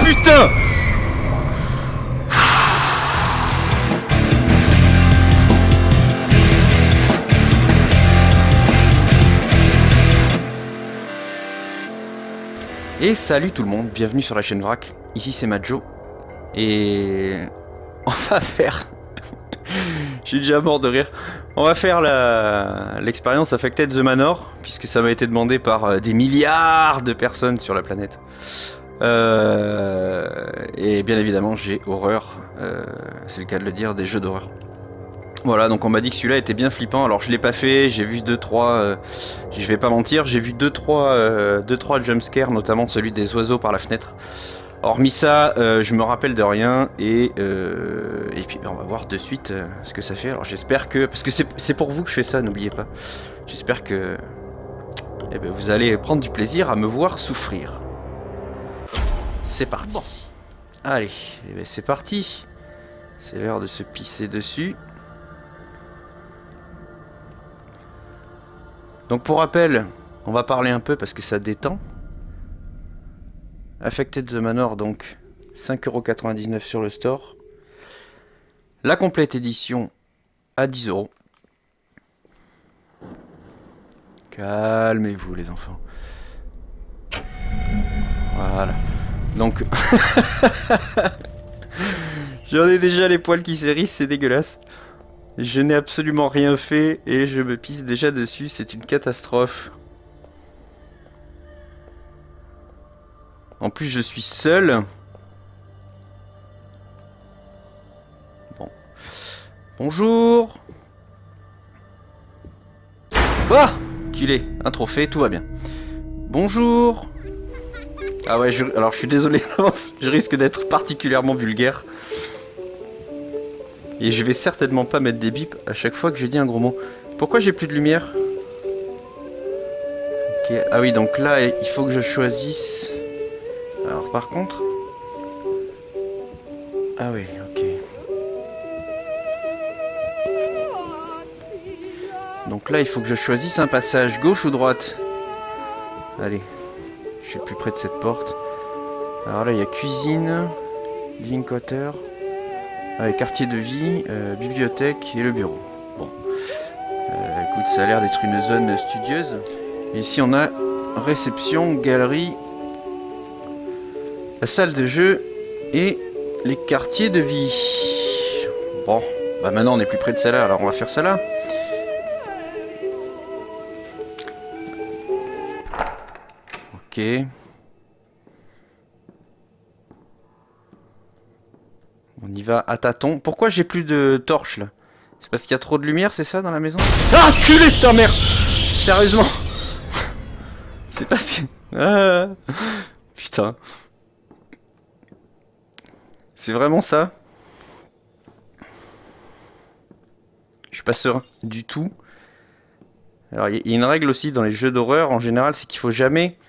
putain! Et salut tout le monde, bienvenue sur la chaîne Vrac, ici c'est Majo, et on va faire, je suis déjà mort de rire, on va faire l'expérience Affected the Manor, puisque ça m'a été demandé par des milliards de personnes sur la planète. Et bien évidemment j'ai horreur, c'est le cas de le dire, des jeux d'horreur. Voilà, donc on m'a dit que celui-là était bien flippant. Alors je l'ai pas fait, j'ai vu 2-3, je vais pas mentir, j'ai vu 2-3 jumpscares, notamment celui des oiseaux par la fenêtre. Hormis ça, je me rappelle de rien et puis on va voir de suite ce que ça fait. Alors j'espère que, parce que c'est pour vous que je fais ça, n'oubliez pas. J'espère que vous allez prendre du plaisir à me voir souffrir. C'est parti. Bon. Allez, c'est parti. C'est l'heure de se pisser dessus. Donc pour rappel, on va parler un peu parce que ça détend. Affected the Manor, donc 5,99 € sur le store. La complète édition à 10 €. Calmez-vous les enfants. Voilà. Donc j'en ai déjà les poils qui s'hérissent, c'est dégueulasse. Je n'ai absolument rien fait et je me pisse déjà dessus, c'est une catastrophe. En plus je suis seul. Bon. Bonjour. Ah, culé, un trophée, tout va bien. Bonjour. Ah ouais, alors je suis désolé d'avance, je risque d'être particulièrement vulgaire. Et je vais certainement pas mettre des bips à chaque fois que je dis un gros mot. Pourquoi j'ai plus de lumière? Ok, ah oui, donc là, il faut que je choisisse... Alors par contre... Ah oui, ok. Donc là, il faut que je choisisse un passage, gauche ou droite? Allez, je suis plus près de cette porte. Alors là, il y a cuisine, link water... Allez, quartier de vie, bibliothèque et le bureau. Bon, écoute, ça a l'air d'être une zone studieuse. Et ici, on a réception, galerie, la salle de jeu et les quartiers de vie. Bon, bah maintenant on est plus près de celle-là, alors on va faire ça là. Ok. On y va à tâtons. Pourquoi j'ai plus de torches là? C'est parce qu'il y a trop de lumière, c'est ça dans la maison? Ah, culé de ta mère! Sérieusement? C'est parce que... Ah, putain. C'est vraiment ça? Je suis pas serein du tout. Alors il y a une règle aussi dans les jeux d'horreur en général, c'est qu'il faut jamais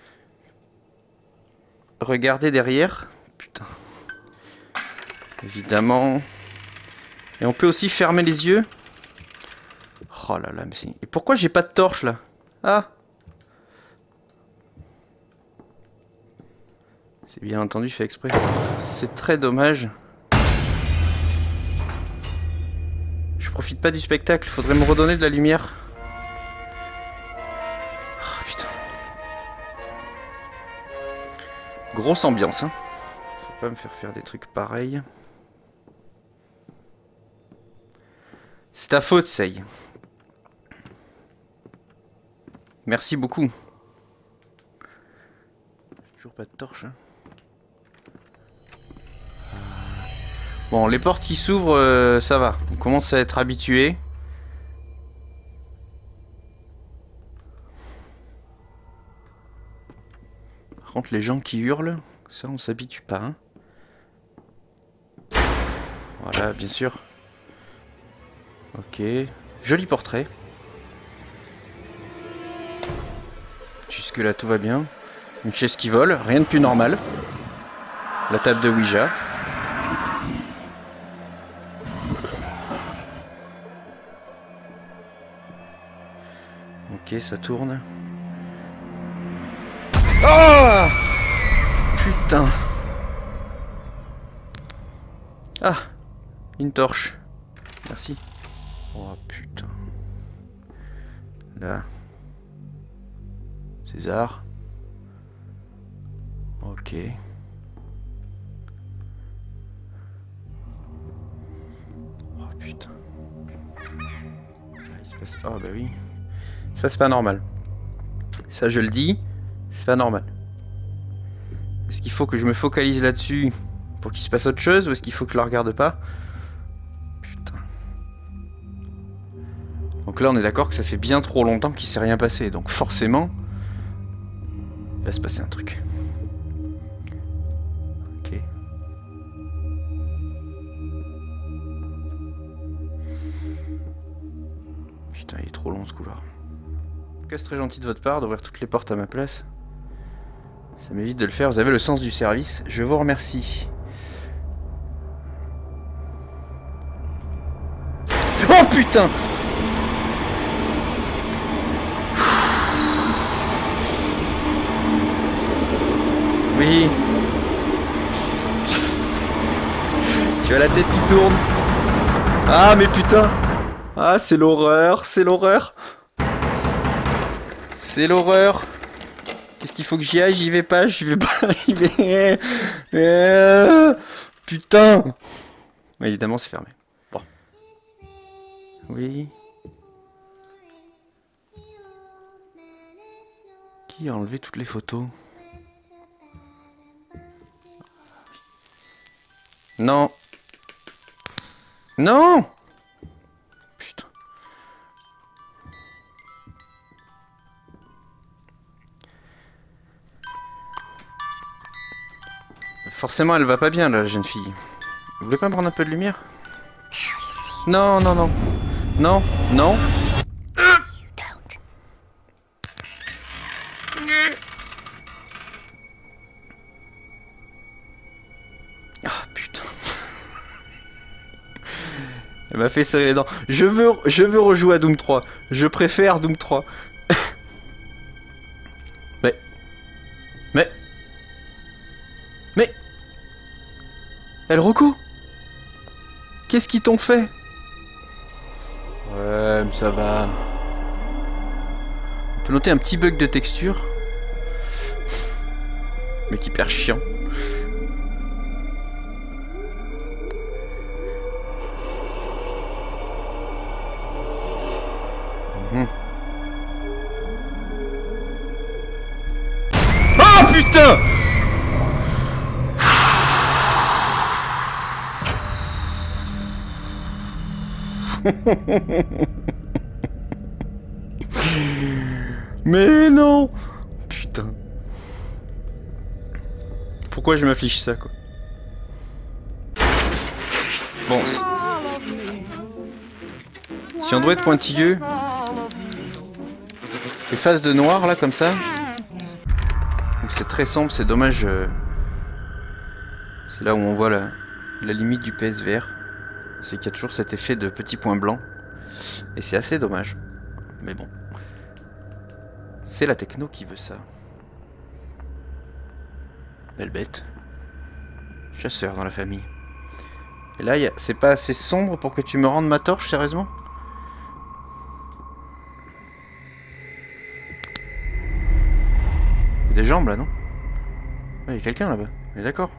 regarder derrière. Putain. Évidemment. Et on peut aussi fermer les yeux. Oh là là, mais c'est... Et pourquoi j'ai pas de torche là? Ah! C'est bien entendu fait exprès. C'est très dommage. Je profite pas du spectacle, faudrait me redonner de la lumière. Oh putain. Grosse ambiance, hein. Faut pas me faire des trucs pareils. C'est ta faute, Sei. Merci beaucoup. Toujours pas de torche. Hein. Bon, les portes qui s'ouvrent, ça va. On commence à être habitué. Par contre, les gens qui hurlent, ça on s'habitue pas. Hein. Voilà, bien sûr. Ok, joli portrait. Jusque là tout va bien. Une chaise qui vole, rien de plus normal. La table de Ouija. Ok, ça tourne. Oh! Putain. Ah, une torche. Merci. Oh putain. Là. César. Ok. Oh putain. Là, il se passe... Oh bah oui. Ça c'est pas normal. Ça je le dis, c'est pas normal. Est-ce qu'il faut que je me focalise là-dessus pour qu'il se passe autre chose ou est-ce qu'il faut que je la regarde pas? Putain. Donc là on est d'accord que ça fait bien trop longtemps qu'il s'est rien passé. Donc forcément, il va se passer un truc. Ok. Putain, il est trop long ce couloir. En tout cas, c'est très gentil de votre part d'ouvrir toutes les portes à ma place. Ça m'évite de le faire, vous avez le sens du service. Je vous remercie. Oh putain! Oui. Tu as la tête qui tourne. Ah mais putain! Ah c'est l'horreur, c'est l'horreur. C'est l'horreur. Qu'est-ce qu'il faut que j'y aille? J'y vais pas, j'y vais pas, j'y vais. Putain! Ouais, évidemment c'est fermé. Bon. Oui. Qui a enlevé toutes les photos? Non. Non! Putain. Forcément, elle va pas bien, la jeune fille. Vous voulez pas me prendre un peu de lumière? Non, non, non. Non, non. Ah, putain. Elle m'a fait serrer les dents. Je veux rejouer à Doom 3. Je préfère Doom 3. Mais... El Rocco? Qu'est-ce qu'ils t'ont fait? Ouais, mais ça va. On peut noter un petit bug de texture. Mec hyper chiant. Oh putain! Mais non! Putain. Pourquoi je m'affiche ça, quoi? Bon. Si on doit être pointilleux... Les phases de noir, là, comme ça... C'est très sombre, c'est dommage. C'est là où on voit la limite du PSVR. C'est qu'il y a toujours cet effet de petits points blancs. Et c'est assez dommage. Mais bon. C'est la techno qui veut ça. Belle bête. Chasseur dans la famille. Et là, c'est pas assez sombre pour que tu me rendes ma torche, sérieusement? Il y a des jambes là, non? Il y a quelqu'un là-bas. On est d'accord.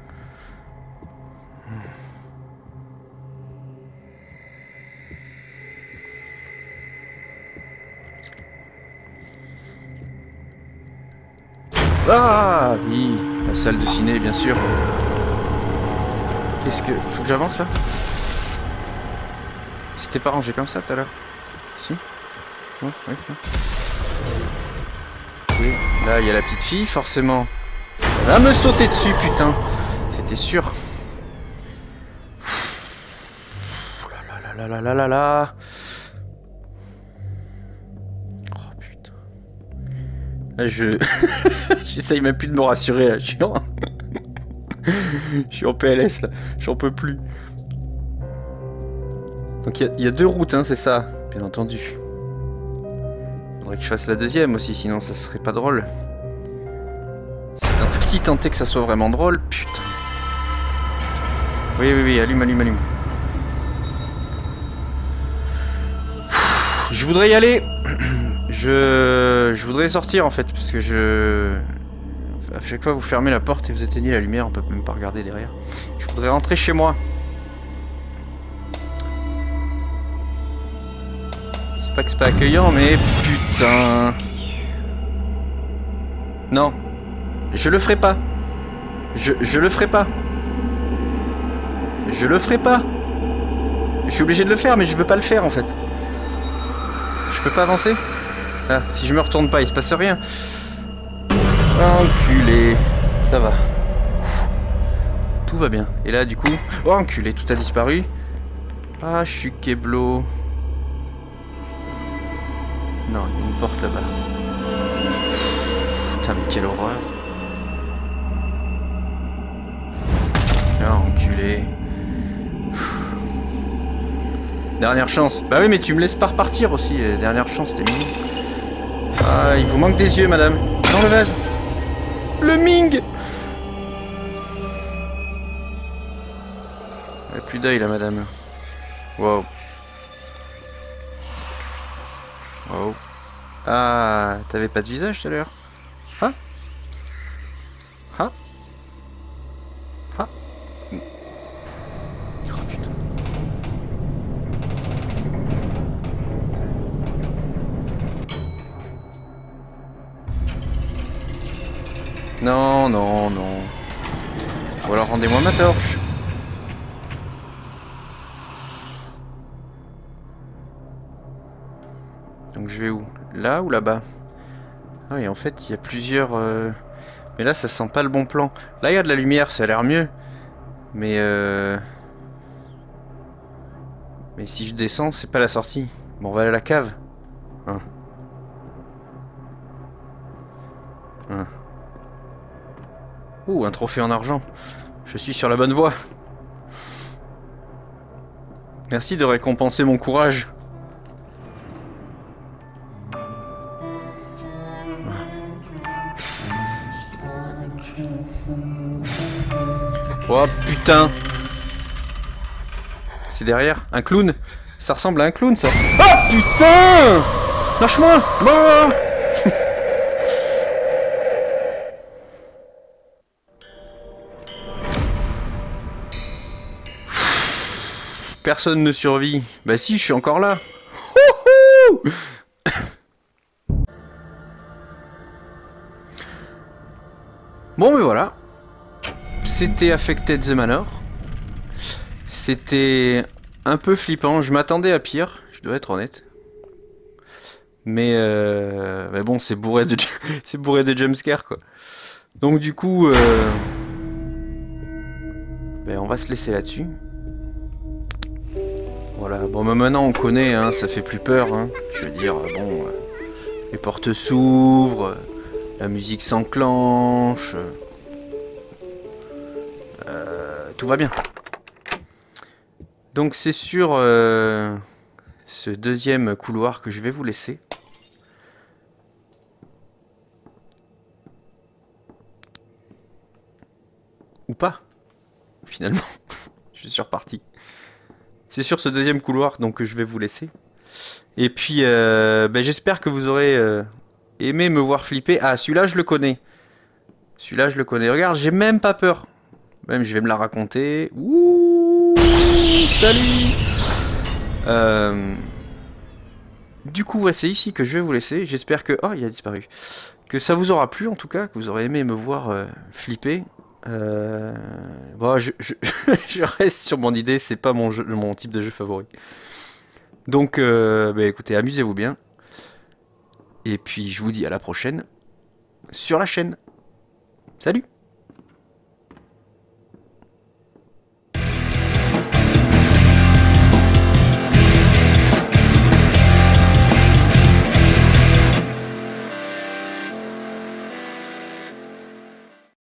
Ah oui, la salle de ciné, bien sûr. Qu'est-ce que... Faut que j'avance là? C'était pas rangé comme ça tout à l'heure? Si? Ouais, ouais, ouais. Oui, là il y a la petite fille, forcément. Elle va me sauter dessus, putain. C'était sûr. Oh là là là là là là. Oh putain. Là je... J'essaye même plus de me rassurer là. Je suis en PLS là. J'en peux plus. Donc il y a deux routes, hein, c'est ça, bien entendu. Faudrait que je fasse la deuxième aussi, sinon ça serait pas drôle. Si tant est que ça soit vraiment drôle, putain. Oui, oui, oui, allume, allume, allume. Je voudrais y aller. Je voudrais sortir en fait, parce que à chaque fois vous fermez la porte et vous éteignez la lumière, on peut même pas regarder derrière. Je voudrais rentrer chez moi. C'est pas que c'est pas accueillant, mais putain. Non. Je le ferai pas. Je le ferai pas. Je le ferai pas. Je suis obligé de le faire, mais je veux pas le faire en fait. Je peux pas avancer. Ah, si je me retourne pas, il se passe rien. Enculé. Ça va. Tout va bien. Et là, du coup... Oh, enculé, tout a disparu. Ah, je suis keblo. Non, il y a une porte là-bas. Putain, mais quelle horreur. Ah, enculé. Dernière chance. Bah oui, mais tu me laisses pas repartir aussi. Dernière chance, t'es mignon. Ah, il vous manque des yeux, madame. Dans le vase. Le Ming. Elle a plus d'œil, là, madame. Wow. Wow. Ah, t'avais pas de visage tout à l'heure. Ah. Ah. Ah. Oh putain. Non, non, non. Ou alors rendez-moi ma torche. Donc je vais où? Là ou là-bas? Ah oui, en fait, il y a plusieurs... Mais là, ça sent pas le bon plan. Là, il y a de la lumière, ça a l'air mieux. Mais Mais si je descends, c'est pas la sortie. Bon, on va aller à la cave. Hein. Hein. Ouh, un trophée en argent. Je suis sur la bonne voie. Merci de récompenser mon courage. Oh putain. C'est derrière. Un clown. Ça ressemble à un clown, ça. Oh putain. Lâche-moi. Oh. Personne ne survit. Bah si, je suis encore là. Bon, mais voilà. C'était Affected the Manor. C'était un peu flippant. Je m'attendais à pire, je dois être honnête. Mais bon, c'est bourré de c'est bourré de jumpscares quoi. Donc du coup, on va se laisser là-dessus. Voilà. Bon, bah, maintenant on connaît, hein, ça fait plus peur. Hein. Je veux dire, bon, les portes s'ouvrent, la musique s'enclenche, tout va bien. Donc c'est sur ce deuxième couloir que je vais vous laisser. Ou pas, finalement. Je suis reparti. C'est sur ce deuxième couloir donc que je vais vous laisser. Et puis j'espère que vous aurez aimé me voir flipper. Ah, celui-là je le connais. Celui-là je le connais. Regarde, j'ai même pas peur. Même je vais me la raconter. Ouh, salut. Du coup, ouais, c'est ici que je vais vous laisser. J'espère que... Oh, il a disparu. Que ça vous aura plu, en tout cas. Que vous aurez aimé me voir flipper. Bon, je reste sur mon idée. C'est pas mon type de jeu favori. Donc, écoutez, amusez-vous bien. Et puis, je vous dis à la prochaine sur la chaîne. Salut!